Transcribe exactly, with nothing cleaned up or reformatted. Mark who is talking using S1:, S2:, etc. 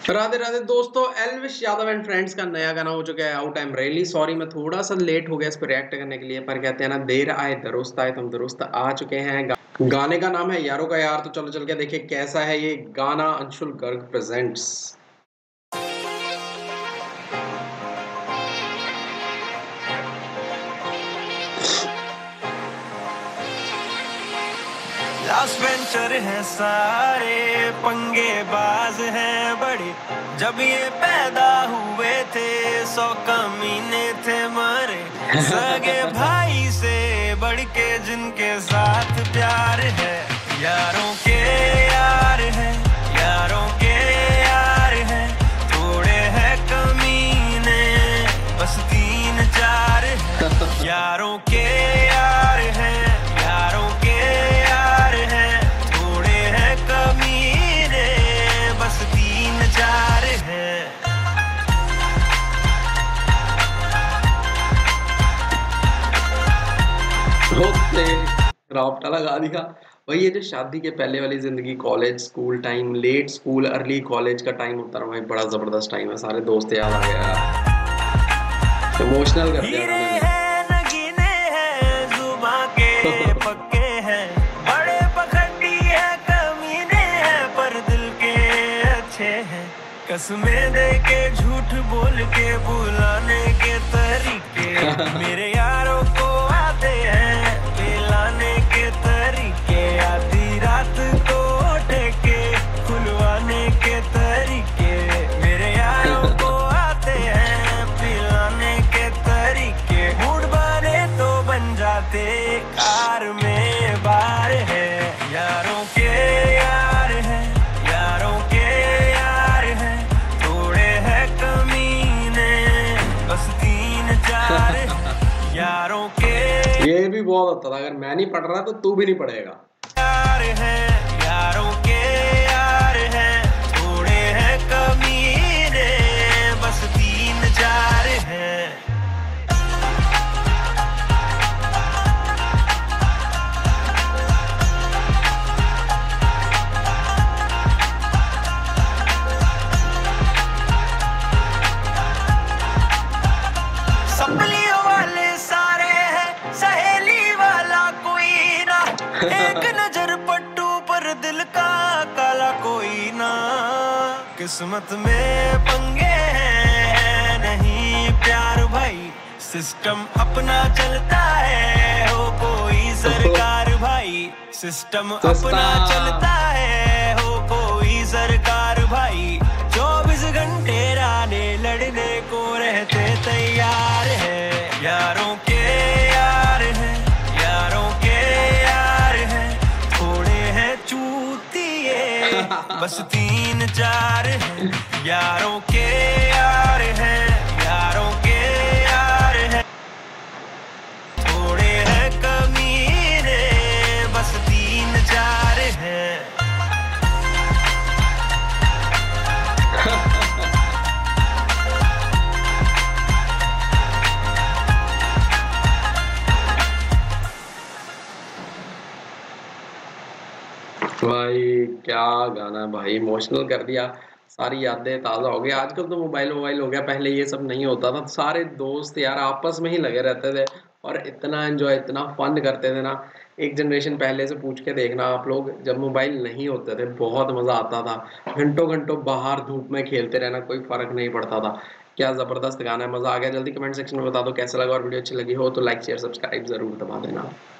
S1: राधे राधे दोस्तों, Elvish Yadav and friends का नया गाना हो चुका है out. I am really sorry, मैं थोड़ा सा लेट हो गया इस पर रिएक्ट करने के लिए, पर कहते हैं ना, देर आए दुरुस्त आए, तुम दुरुस्त आ चुके हैं। गा, गाने का नाम है यारों का यार। तो चलो चल के देखिए कैसा है ये गाना। Anshul Garg presents.
S2: Last venture है सारे, पंगे बाज हैं बड़े। जब ये पैदा हुए थे सौ कमीने थे मरे। सगे भाई से बढ़ के जिनके साथ प्यार है, यारों के यार है, यारों के यार है। थोड़े हैं कमीने, बस तीन चार है। यारों के यार है, यारों के यार है। थोड़े हैं कमीने, बस तीन चार है।
S1: रावटा लगा दिया भाई। ये जो शादी के पहले वाली जिंदगी, college school time, late school early college का टाइम होता है भाई, बड़ा जबरदस्त टाइम है। सारे दोस्त याद आ गया, इमोशनल कर दिया गाने ने।
S2: पक्के हैं, बड़े पखंडी है, कमीने हैं, पर दिल के अच्छे हैं। कसमें दे के झूठ बोल के बुलाने के तरीके मेरे यारों को आते हैं, पिलाने के तरीके। आधी रात को ठेके खुलवाने के तरीके मेरे यारों को आते हैं, पिलाने के तरीके। मूड बने तो बन जाते, कार में बार है। यारों के यार है, यारों के यार है। थोड़े हैं कमीने, बस तीन चार है। यारों के
S1: ये भी बहुत होता था, अगर मैं नहीं पढ़ रहा तो तू भी नहीं पढ़ेगा।
S2: यार है, यारों के यार है। थोड़े हैं कमीने, बस तीन चार है। सपलियों वाले सारे हैं, सहेली वाला कोई ना। एक नजर पट्टू पर दिल का काला कोई ना। किस्मत में पंगे हैं, नहीं प्यार भाई। सिस्टम अपना चलता है, हो कोई सरकार भाई। सिस्टम अपना चलता है, हो कोई सरकार भाई। चौबीस घंटे राने लड़ने को रहते तैयार है। यारों के यार है, यारों के यार है। थोड़े हैं चूतिए, बस तीन चार है। यारों के यार है, यारों के यार है। थोड़े हैं कमीने, बस तीन चार है।
S1: भाई क्या गाना भाई, इमोशनल कर दिया। सारी यादें ताज़ा हो गई। आजकल तो मोबाइल मोबाइल हो गया, पहले ये सब नहीं होता था। सारे दोस्त यार आपस में ही लगे रहते थे और इतना एंजॉय, इतना फन करते थे ना। एक जनरेशन पहले से पूछ के देखना आप लोग, जब मोबाइल नहीं होते थे बहुत मज़ा आता था। घंटों घंटों बाहर धूप में खेलते रहना, कोई फर्क नहीं पड़ता था। क्या ज़बरदस्त गाना है, मज़ा आ गया। जल्दी कमेंट सेक्शन में बता दो कैसा लगा, और वीडियो अच्छी लगी हो तो लाइक शेयर सब्सक्राइब ज़रूर दबा देना।